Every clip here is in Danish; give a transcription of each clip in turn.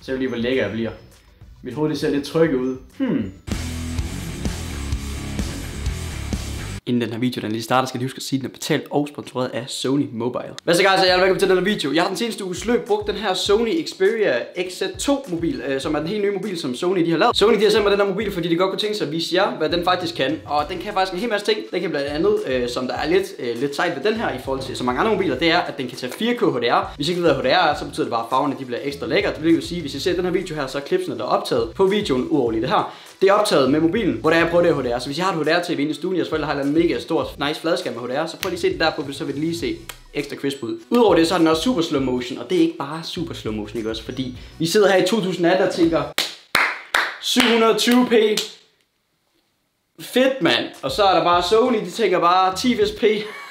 Så jeg lige, hvor lækker jeg bliver. Mit hoved det ser lidt trykket ud. Inden den her video den lige starter, skal jeg huske at sige, at den er betalt og sponsoreret af Sony Mobile. Hvad så guys, og velkommen til den her video. Jeg har den seneste uges løb brugt den her Sony Xperia XZ2 mobil, som er den helt nye mobil, som Sony de har lavet. Sony de har sendt mig den her mobil, fordi de godt kunne tænke sig at vise jer, hvad den faktisk kan. Og den kan faktisk en hel masse ting. Den kan blandt andet, som der er lidt sejt ved den her i forhold til så mange andre mobiler, det er, at den kan tage 4K HDR. Hvis I ikke ved, hvad HDR er, så betyder det bare, at farverne de bliver ekstra lækre. Det vil jo sige, hvis I ser den her video her, så er klipsene der er optaget på videoen udover lige det her. Det er optaget med mobilen, hvor der er på det HDR. Så hvis jeg har et HDR-TV inde i stuen, jeres forældre har en mega stor, nice fladskærm med HDR, så prøv lige at se det der på, så vil det lige se ekstra crisp ud. Udover det, så har den også super slow motion, og det er ikke bare super slow motion, ikke også? Fordi vi sidder her i 2018 og tænker 720p. Fedt, mand. Og så er der bare Sony, de tænker bare 1080p.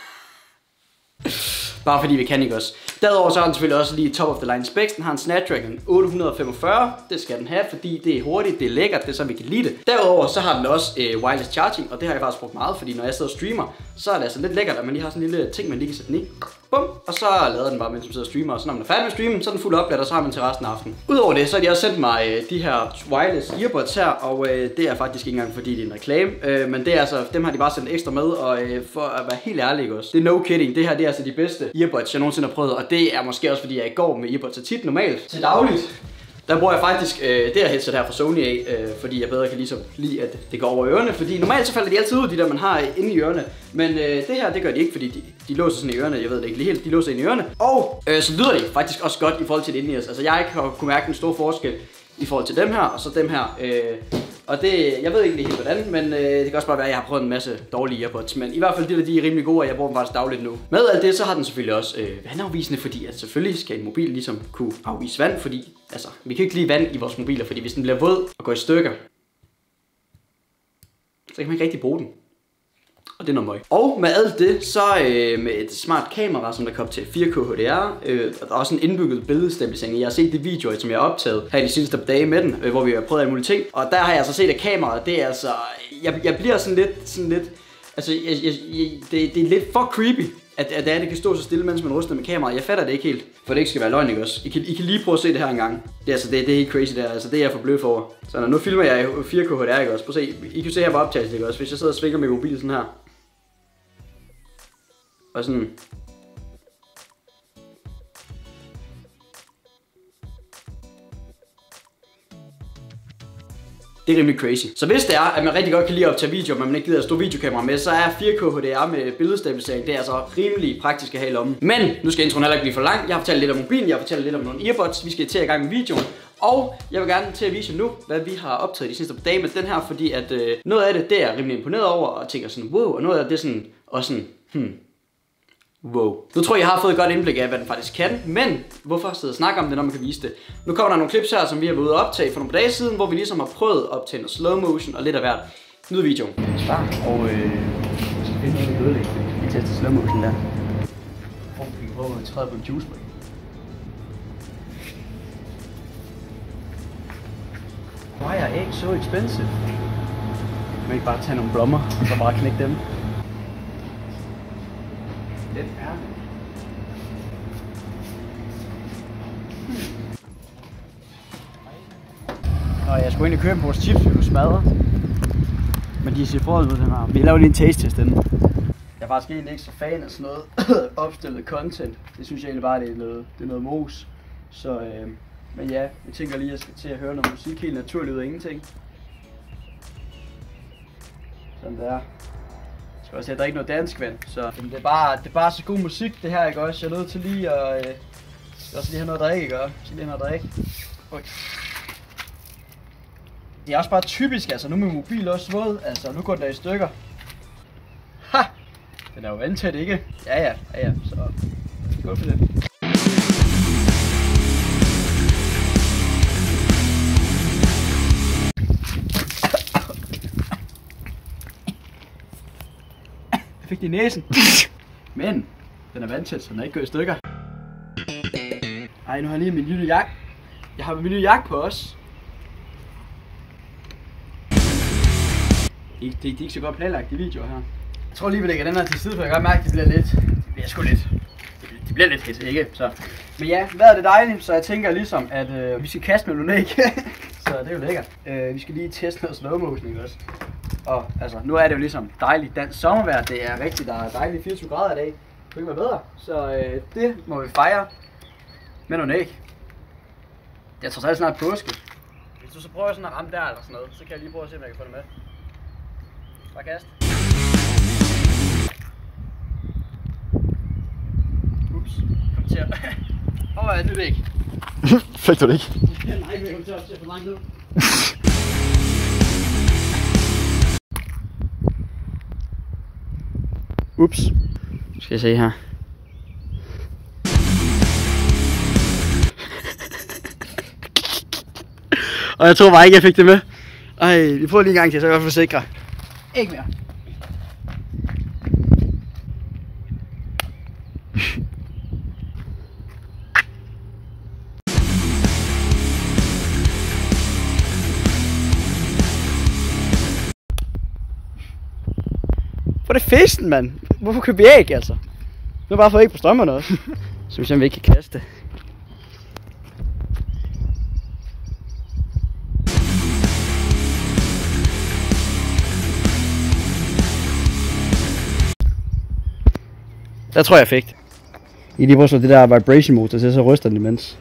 Bare fordi vi kan, ikke også? Derudover så har den selvfølgelig også lige top of the line specs. Den har en Snapdragon 845. Det skal den have, fordi det er hurtigt, det er lækkert, det er så vi kan lide det. Derudover så har den også wireless charging, og det har jeg faktisk brugt meget, fordi når jeg sidder og streamer, så er det altså lidt lækkert, at man lige har sådan en lille ting, man lige kan sætte den i. Bum, og så lader den bare, mens man sidder og streamer, og så når man er færdig med streamen, så er den fuld opladet, og så har man til resten af aftenen. Udover det, så har de også sendt mig de her wireless earbuds her, og det er faktisk ikke engang fordi det er en reklame, men det er altså, dem har de bare sendt ekstra med, og for at være helt ærlig også, det er no kidding, det her det er altså de bedste earbuds, jeg nogensinde har prøvet, og det er måske også fordi jeg går med earbuds så tit normalt til dagligt. Der bruger jeg faktisk det her headset her fra Sony af, fordi jeg bedre kan lide, at det går over ørerne. Fordi normalt så falder de altid ud, de der man har inde i ørerne. Men det her, det gør de ikke, fordi de låser sådan i ørerne. Jeg ved det ikke lige helt, de låser ind i ørerne. Og så lyder det faktisk også godt i forhold til det inde i os. Altså jeg har kunne mærke en stor forskel i forhold til dem her, og så dem her. Og det, jeg ved ikke helt hvordan, men det kan også bare være, at jeg har prøvet en masse dårlige earbuds. Men i hvert fald de er rimelig gode, og jeg bruger dem faktisk dagligt nu. Med alt det, så har den selvfølgelig også vandafvisende, fordi at selvfølgelig skal en mobil ligesom kunne afvise vand, fordi altså, vi kan ikke lide vand i vores mobiler, fordi hvis den bliver våd og går i stykker, så kan man ikke rigtig bruge den. Og det er noget møg. Og med alt det, så med et smart kamera, som der kom til 4K HDR, der er også en indbygget billedstabilisering. Jeg har set de videoer, som jeg har optaget her i de sidste par dage med den, hvor vi har prøvet alle mulige ting. Og der har jeg altså set, at kameraet, det er altså, jeg bliver sådan lidt, altså, det er lidt for creepy, at det kan stå så stille, mens man ryster med kameraet. Jeg fatter det ikke helt, for det ikke skal være løgn, ikke også? I kan lige prøve at se det her engang. Det er helt crazy der, altså det er jeg for blød for. Så nu filmer jeg i 4K HDR, ikke også? Prøv at se, I kan se her på optagelsen, ikke også? Hvis jeg sidder og svinger med mobilen sådan her. Og sådan. Det er rimelig crazy. Så hvis det er, at man rigtig godt kan lide at optage videoer, men man ikke gider at stå videokamera med, så er 4K HDR med billedstabilisering, det er altså rimelig praktisk at have i lommen. Men nu skal introen heller ikke blive for lang. Jeg har fortalt lidt om mobilen, jeg har fortalt lidt om nogle earbuds. Vi skal til i gang med videoen. Og jeg vil gerne til at vise jer nu, hvad vi har optaget de sidste par dage med den her, fordi at noget af det er jeg rimelig imponeret over, og tænker sådan, wow, og noget af det er sådan, også sådan, wow. Nu tror jeg har fået et godt indblik af, hvad den faktisk kan, men hvorfor sidde og snakke om det, når man kan vise det? Nu kommer der nogle clips her, som vi har været ude at optage for nogle dage siden, hvor vi ligesom har prøvet at optage noget slow motion og lidt af hvert. Nyd videoen. Start, og så finder vi noget ødelæg. Vi tester slow motion der. Og vi kan prøve at træde på en juice break. Why are eggs so expensive? Man kan ikke bare tage nogle blommer, og så bare knække dem. Det er det. Nå, jeg skulle egentlig købe vores chips, vi kunne smadre. Men de ser forud ud, den her. Vi laver lige en taste-test den. Jeg er faktisk egentlig ikke så fan af sådan noget opstillet content. Det synes jeg egentlig bare, det er noget mos. Så, men ja, jeg tænker lige, at jeg skal til at høre noget musik helt naturligt ud af ingenting. Sådan der. Jeg skal også have drikke noget dansk vand, så det er bare så god musik det her, ikke også? Jeg er nødt til lige at også lige have noget at drikke, ikke også? Lige have noget at drikke. Oj. Det er også bare typisk, altså nu med mobil også våd, altså nu går den der i stykker. Ha! Den er jo vandtæt, ikke? Ja, så gå for det. Jeg fik det i næsen. Men den er vandtæt, så den er ikke gået i stykker. Ej, nu har jeg lige min lille jakke. Jeg har min lille jakke på os. Det er ikke så godt planlagt, de videoer her. Jeg tror lige, vi lægger den her til side, for jeg kan godt mærke, at det bliver lidt. Det bliver sgu lidt. Det bliver lidt fedt, ikke? Så Men ja, vejret er dejligt, så jeg tænker ligesom, at vi skal kaste med nogle æg. Så det er jo lækkert. Vi skal lige teste noget slow motion, ikke også? Og altså, nu er det jo ligesom dejligt dansk sommervejr. Det er rigtigt, der er dejligt 24 grader i dag. Det kunne ikke være bedre. Så det må vi fejre med nogle æg. Jeg tror så snart påske. Hvis du så prøver sådan at ramme der eller sådan noget, så kan jeg lige prøve at se, om jeg kan få det med. Bare kast. Ups, kom til at... Åh, er det ikke? Fik du det ikke? Ja, nej, jeg kom til at se for langt ned. Ups. Skal jeg se her. Og jeg tror bare ikke, jeg fik det med. Ej, vi prøver lige en gang til, så jeg kan forsikre. Ikke mere. Hvor er det festen, mand? Hvorfor køber vi æg, altså? Nu bare for æg på strømmerne også. Så vi simpelthen ikke kan kaste. Der tror jeg fik det. I lige prøver at slå det der vibration motor til, så ryster den imens.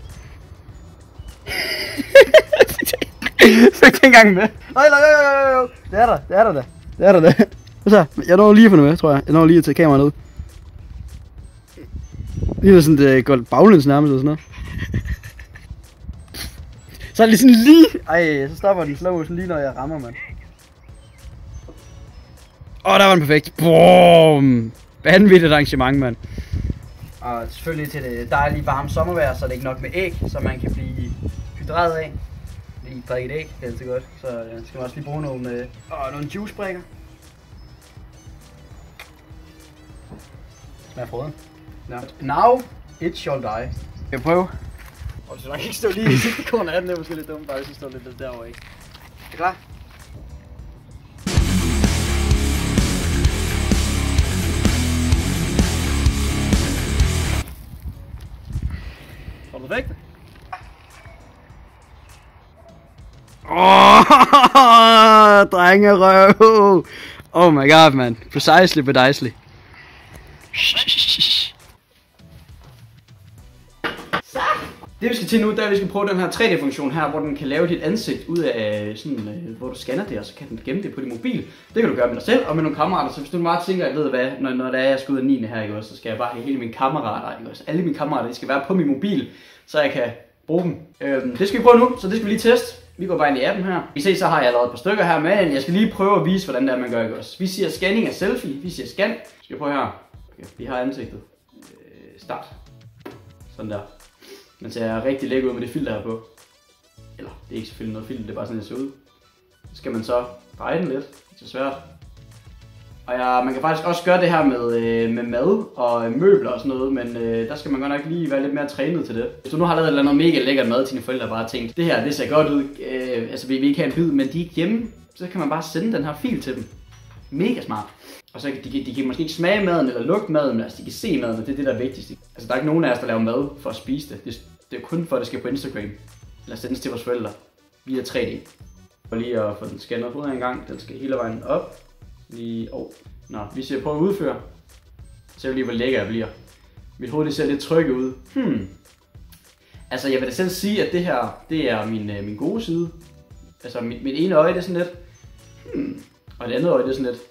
Fik det engang med. Nej. Det er der da. Så, jeg når lige at få det med, tror jeg. Jeg når lige at tage kameraet ned. Lige sådan, det går baglæns nærmest eller sådan noget. Så er det sådan lige... Ej, så stopper den slow motion lige når jeg rammer, mand. Der var den perfekt. Boom! Vanvittigt arrangement, mand. Og selvfølgelig til det dejlige varme sommervejr, så er det ikke nok med æg, så man kan blive hydreret af. Lige drikke et æg, det er altid godt. Så skal man også lige bruge nogle juicebrikker. Smager froden. Ja. Now it shall die. Skal jeg prøve? Du skal nok ikke stå lige i sidste korn af den, det er måske lidt dumt, bare hvis du står lidt derovre, ikke? Er du klar? Får du væk det? Drengerøv! Oh my god, man. Precisely. Det vi skal til nu, det er, at vi skal prøve den her 3D-funktion her, hvor den kan lave dit ansigt ud af sådan, hvor du scanner det, og så kan den gemme det på din mobil. Det kan du gøre med dig selv og med nogle kammerater, så hvis du bare tænker, jeg ved hvad, når det er, jeg skal ud af 9. her, ikke også, så skal jeg bare have hele mine kammerater, ikke også. Alle mine kammerater, de skal være på min mobil, så jeg kan bruge dem. Det skal vi prøve nu, så det skal vi lige teste. Vi går bare ind i appen her. I se, så har jeg allerede et par stykker her, men jeg skal lige prøve at vise, hvordan det er, man gør, ikke også. Vi siger scanning af selfie, vi siger scan. Skal vi prøve her. Okay, vi har ansigtet. Start. Sådan der. Man ser rigtig lækker ud med det filter her på. Eller, det er ikke selvfølgelig noget filter, det er bare sådan, det ser ud. Så skal man så dreje den lidt. Det er så svært. Og man kan faktisk også gøre det her med mad og møbler og sådan noget, men der skal man godt nok lige være lidt mere trænet til det. Hvis du nu har lavet et eller andet mega lækkert mad til dine forældre og bare tænkt, det her det ser godt ud, altså vi vil ikke have en bid, men de er ikke hjemme, så kan man bare sende den her fil til dem. Mega smart. Og så de kan måske ikke smage maden eller lugte maden, men altså de kan se maden, og det er det der er vigtigst. Altså der er ikke nogen af os, der laver mad for at spise det. Det er kun for, at det skal på Instagram. Eller sendes til vores forældre via 3D. Og lige at få den scannet ud en gang, den skal hele vejen op. Lige, vi ser på at udføre. Så lige hvor lækker jeg bliver. Mit hoved det ser lidt trykket ud. Altså jeg vil da selv sige, at det her, det er min gode side. Altså mit ene øje det er sådan lidt. Og det andet øje det er sådan lidt.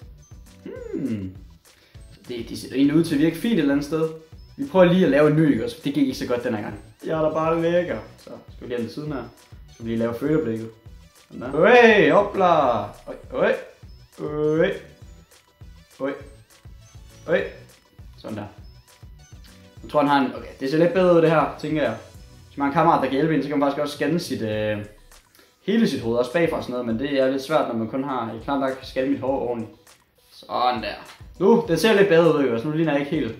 Det ser egentlig ud til at virke fint et eller andet sted. Vi prøver lige at lave en ny, også. Det gik ikke så godt den her gang. Jeg er da bare lækker. Så skal vi lige have den siden her. Så skal vi lige lave følgeblikket. Øj, hopla! Øj. Sådan der. Jeg tror han har en... Okay, det ser lidt bedre ud det her, tænker jeg. Hvis man har en kammerat, der kan hjælpe en, så kan man faktisk også scanne hele sit hoved, også bagfra og sådan noget. Men det er lidt svært, når man kun har... Jeg klart nok scanne mit hår ordentligt. Sådan der. Nu, det ser lidt bedre ud, ikke også? Nu ligner jeg ikke helt...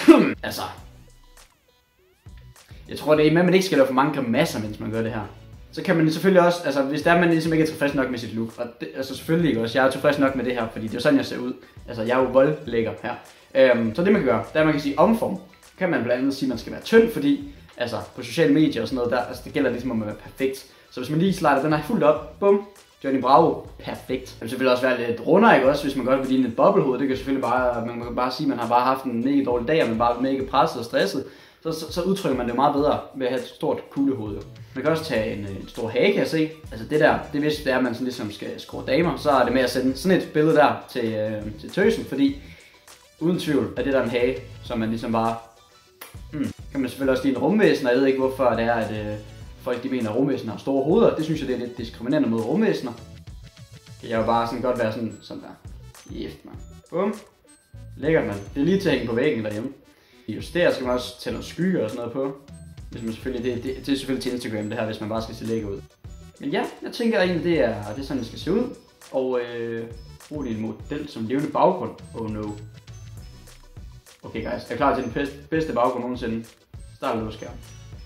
Altså... Jeg tror det er med, at man ikke skal lave for mange grimasser, mens man gør det her. så kan man selvfølgelig også, altså hvis der man ligesom ikke er tilfreds nok med sit look, og det, altså selvfølgelig ikke også, jeg er tilfreds nok med det her, fordi det er sådan jeg ser ud, altså jeg er jo voldlækker her. Så det man kan gøre, der man kan sige omform, kan man blandt andet sige, at man skal være tynd, fordi altså på sociale medier og sådan noget, der, altså det gælder ligesom om at være perfekt. Så hvis man lige slider den her fuldt op, bum, Johnny Bravo, perfekt. Det vil selvfølgelig også være lidt rundere, ikke også, hvis man godt vil ligne et boblehoved. Det kan selvfølgelig bare, man kan bare sige, at man har bare haft en mega dårlig dag, og man bare er mega presset og stresset. Så udtrykker man det meget bedre ved at have et stort kuglehoved. Man kan også tage en stor hage, kan jeg se. Altså det der, det hvis det er, at man sådan ligesom skal score damer, så er det med at sende sådan et billede der til tøsen, fordi uden tvivl er det der en hage, som man ligesom bare, kan man selvfølgelig også lide en rumvæsen, og jeg ved ikke hvorfor det er, at folk de mener, at rumvæsener har store hoveder. Det synes jeg, det er lidt diskriminerende mod rumvæsener. Det kan jo bare sådan godt være sådan der. Jæft, man. Bum. Lækkert, man. Det er lige til at hænge på væggen derhjemme. I justerer skal man også tage noget skygge og sådan noget på. Hvis man selvfølgelig, det er selvfølgelig til Instagram det her, hvis man bare skal se lækker ud. Men ja, jeg tænker egentlig, det er sådan, det skal se ud. Og brug en model som levende baggrund. Oh no. Okay guys, jeg er klar til den bedste baggrund nogensinde. Start løbet skærm.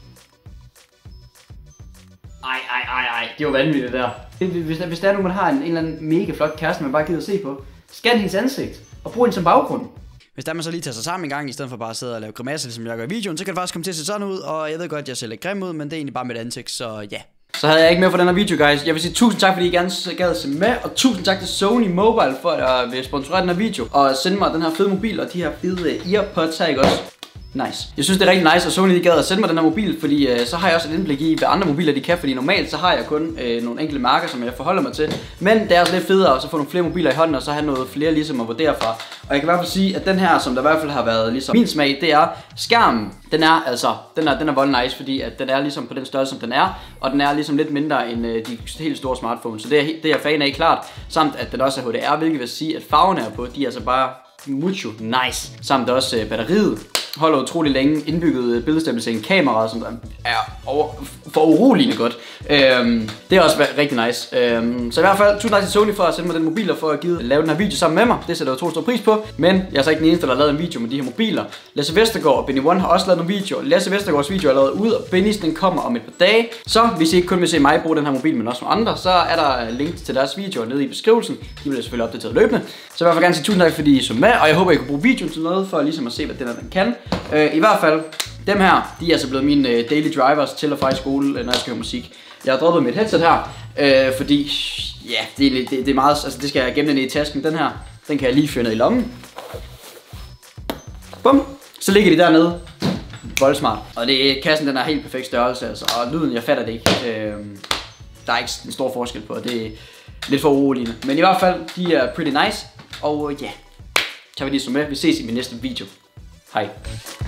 Ej, det er jo vanvittigt det der. Hvis der er nogen, man har en eller anden mega flot kæreste, man bare gider at se på, scan hendes ansigt og brug hende som baggrund. Hvis der man så lige tager sig sammen en gang, i stedet for bare at sidde og lave grimasser, som jeg gør i videoen, så kan det faktisk komme til at se sådan ud, og jeg ved godt, at jeg ser lidt grim ud, men det er egentlig bare mit ansigt, så ja. Så havde jeg ikke mere for den her video, guys. Jeg vil sige tusind tak, fordi I gerne gad at se med, og tusind tak til Sony Mobile for at vil sponsorere den her video, og sende mig den her fede mobil og de her fede earpods her, ikke også? Nice. Jeg synes det er rigtig nice, og Sony de gad at sende mig den her mobil, fordi så har jeg også et indblik i, hvad andre mobiler de kan, fordi normalt så har jeg kun nogle enkelte mærker, som jeg forholder mig til. Men det er også lidt federe at så få nogle flere mobiler i hånden, og så have noget flere ligesom at vurdere fra. Og jeg kan i hvert fald sige, at den her, som der i hvert fald har været ligesom min smag, det er skærmen. Den er vold nice, fordi at den er ligesom på den størrelse, som den er, og den er ligesom lidt mindre end de helt store smartphones. Så det er jeg fan af klart, samt at den også er HDR, hvilket vil sige, at farverne er på, de er altså bare mucho nice. Samt også batteriet holder utrolig længe, indbygget billedstabilisering kamera, som er for uroligende godt. Det er også rigtig nice. Så i hvert fald, tusind tak til Sony for at sende mig den mobil og for at lave den her video sammen med mig. Det sætter jeg utrolig stor pris på. Men jeg er så ikke den eneste, der har lavet en video med de her mobiler. Lasse Vestergaard og Benny One har også lavet nogle videoer. Lasse Vestergaards video er lavet ud, og Bennys den kommer om et par dage. Så hvis I ikke kun vil se mig bruge den her mobil, men også nogle andre, så er der link til deres videoer nede i beskrivelsen. De bliver selvfølgelig opdateret løbende. Så i hvert fald gerne sige tusind tak, fordi I så med, og jeg håber, I kan bruge videoen til noget, for ligesom at se, hvad den kan. I hvert fald, dem her, de er altså blevet mine daily drivers til og fra i skole, når jeg skal høre musik. Jeg har droppet mit headset her, fordi, ja, det er meget, altså det skal jeg gemme ned i tasken. Den her, den kan jeg lige føre ned i lommen. Bum, så ligger de dernede. Voldsmart. Og kassen, den er helt perfekt størrelse, altså, og lyden, jeg fatter det ikke. Der er ikke en stor forskel på, det er lidt for uroligende. Men i hvert fald, de er pretty nice, og ja, tager vi lige så med. Vi ses i min næste video. Hej.